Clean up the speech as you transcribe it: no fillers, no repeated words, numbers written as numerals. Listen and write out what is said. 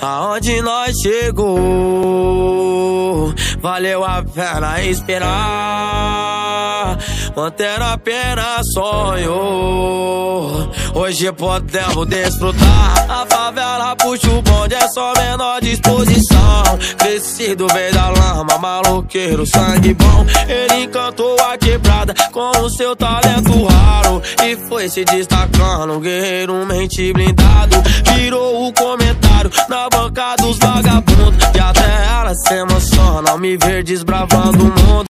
Aonde nós chegou, valeu a pena esperar, mantendo apenas sonho. Hoje podemos desfrutar. A favela puxa o bonde, é só menor disposição. Crescido veio da lama, maloqueiro, sangue bom. Ele encantou a quebrada com o seu talento raro e foi se destacando, guerreiro, mente blindado. Virou o comentário na banca dos vagabundos, e até ela se emociona ao me ver desbravando o mundo.